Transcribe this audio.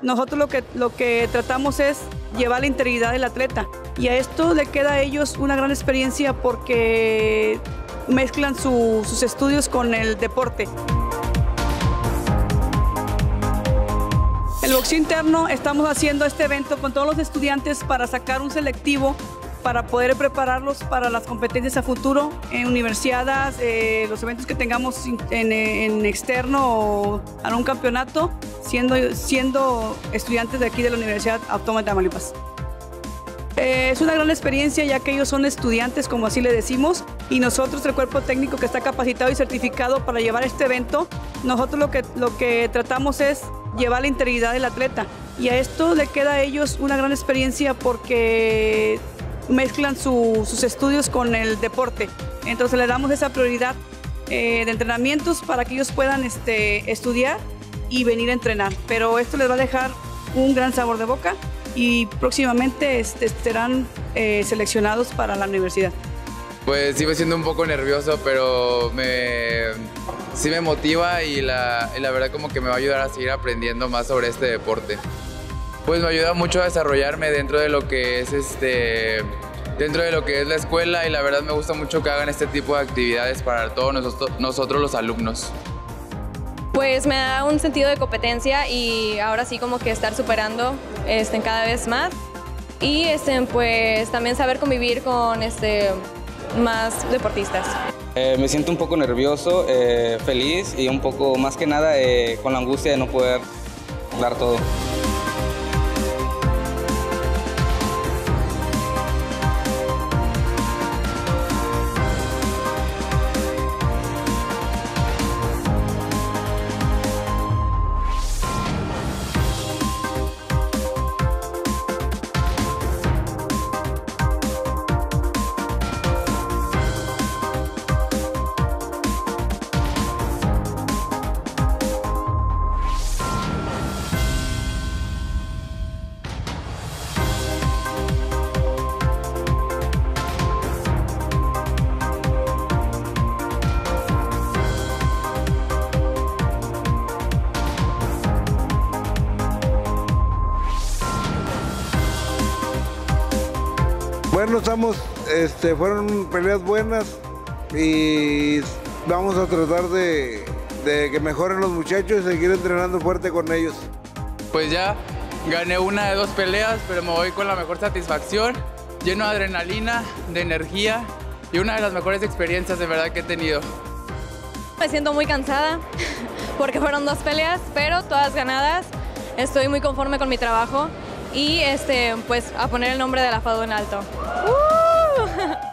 nosotros lo que tratamos es llevar la integridad del atleta. Y a esto le queda a ellos una gran experiencia porque mezclan sus estudios con el deporte. El boxeo interno, estamos haciendo este evento con todos los estudiantes para sacar un selectivo para poder prepararlos para las competencias a futuro en universidades, los eventos que tengamos en externo o en un campeonato, siendo estudiantes de aquí de la Universidad Autónoma de Tamaulipas. Es una gran experiencia ya que ellos son estudiantes, como así le decimos, y nosotros, el cuerpo técnico que está capacitado y certificado para llevar este evento, nosotros lo que tratamos es llevar la integridad del atleta. Y a esto le queda a ellos una gran experiencia porque mezclan sus estudios con el deporte. Entonces le damos esa prioridad de entrenamientos para que ellos puedan estudiar y venir a entrenar. Pero esto les va a dejar un gran sabor de boca y próximamente serán seleccionados para la universidad. Pues sigo siendo un poco nervioso, pero sí me motiva y la verdad como que me va a ayudar a seguir aprendiendo más sobre este deporte. Pues me ayuda mucho a desarrollarme dentro de lo que es la escuela, y la verdad me gusta mucho que hagan este tipo de actividades para todos nosotros los alumnos. Pues me da un sentido de competencia y ahora sí como que estar superando cada vez más, y pues también saber convivir con más deportistas. Me siento un poco nervioso, feliz y un poco más que nada con la angustia de no poder dar todo. Bueno, fueron peleas buenas y vamos a tratar de que mejoren los muchachos y seguir entrenando fuerte con ellos. Pues ya gané una de 2 peleas, pero me voy con la mejor satisfacción, lleno de adrenalina, de energía y una de las mejores experiencias de verdad que he tenido. Me siento muy cansada porque fueron 2 peleas, pero todas ganadas. Estoy muy conforme con mi trabajo y pues a poner el nombre de la FADU en alto.